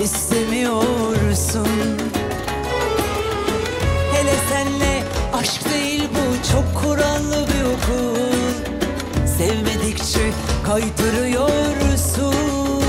istemiyorsun. Hele senle aşk değil bu, çok kurallı bir okul. Sevmedikçe kaydırıyorsun.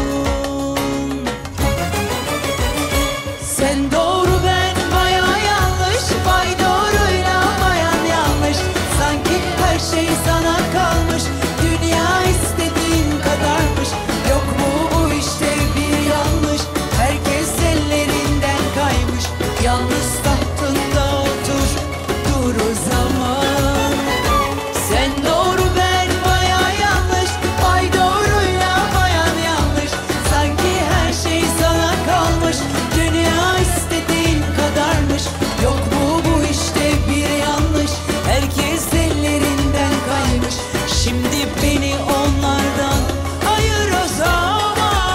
Sen doğru, ben bayağı yanlış. Bay doğruyla bayan yanlış. Sanki her şey sana kalmış. Dünya istediğin kadarmış. Yok mu bu işte bir yanlış? Herkes ellerinden kaymış. Yalnız tahtında otur, dur o zaman. Sen doğru, ben bayağı yanlış. Bay doğruyla bayan yanlış. Sanki her şey sana kalmış. Dünya istediğin kadarmış. Yok mu bu işte bir yanlış? Herkes ellerinden kaymış. Şimdi beni onlardan ayır o zaman.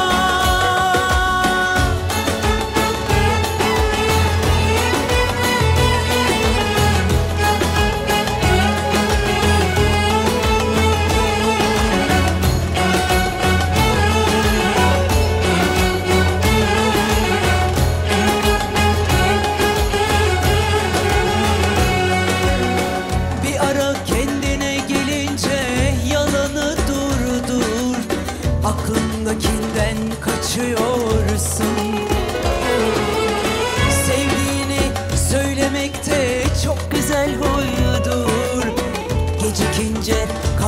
Bir ara kendine gelince yalanı durdur. Aklındakinden kaçıyorsun. Sevdiğini söylemekte çok güzel huyudur. Gecikince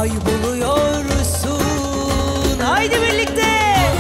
kayboluyorsun. Haydi birlikte.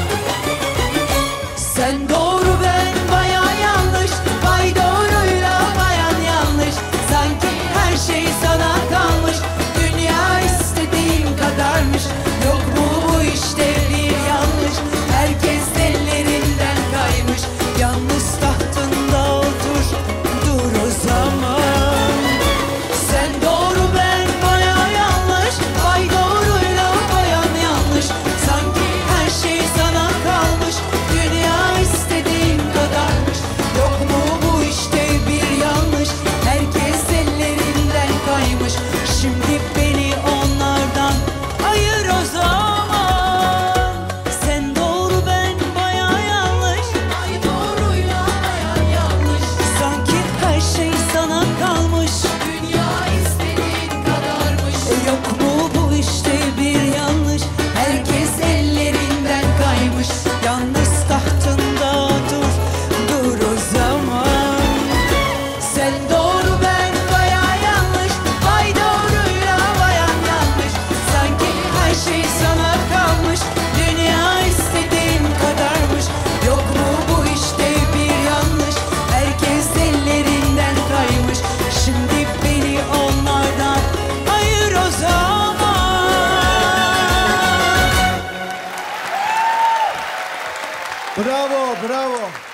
Sen doğru, ben bayağı yanlış. Bay doğruyla bayan yanlış. Sanki her şey sana kalmış. Dünya istediğin kadarmış. Yok mu bu işte bir yanlış? Herkes ellerinden kaymış. Yalnız tahtında otur, dur o zaman. Sen doğru, ben bayağı yanlış. Bay doğruyla bayan yanlış. Sanki her şey sana kalmış. Dünya istediğin kadarmış. Yok mu bu işte bir yanlış? Herkes ellerinden kaymış. Şimdi beni onlardan ayır o zaman. Sen doğru, ben bayağı yanlış. Bay doğruyla bayan yanlış. Sanki her şey sana kalmış. Dünya istediğin kadarmış. Yok mu bu işte bir yanlış? Herkes ellerinden kaymış. Yalnız tahtında dur, dur o zaman. Sen doğru, ben bayağı yanlış. Bay doğruyla bayan yanlış. Sanki her şey sana kalmış. Dünya istediğin kadarmış. Yok mu bu işte bir yanlış? Herkes ellerinden kaymış. Şimdi beni onlardan ayır o zaman. Bravo, bravo.